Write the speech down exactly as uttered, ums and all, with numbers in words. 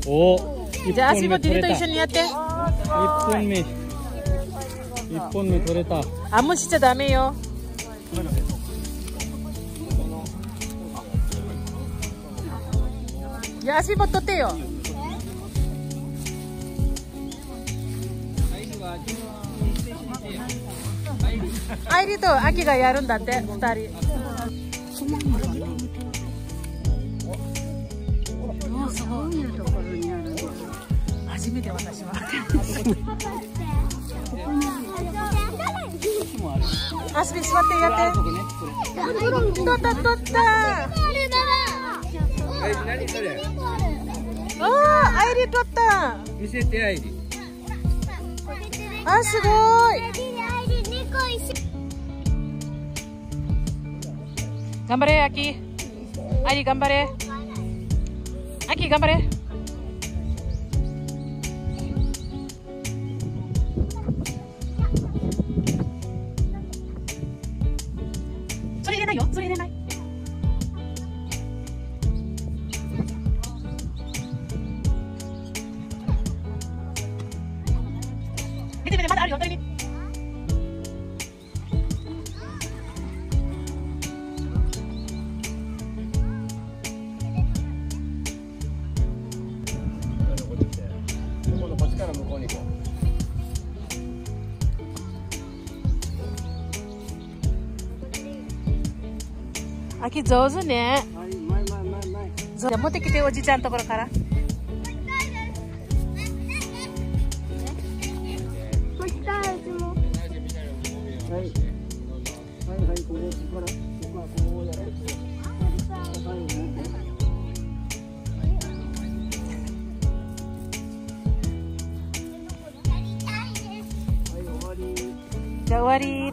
お、 じゃあ足もディレと一緒にやって。 一本目。一本目取れた。 あ、無視しちゃダメよ。いや、足も取ってよ。アイリとアキがやるんだって、二人。そういうところにある。初めて私は。あすび座ってやって。取った取った。 何それ？ ああ、アイリ取った。 見せてアイリ。 あ、すごい。頑張れ、アキ。アイリ頑張れ。アキ頑張れ。それ入れないよ。それ入れない。見て見て、まだあるよ。トイレ。あき上手ね。じゃあ持ってきて、おじちゃんのところから。じゃあ終わりーって。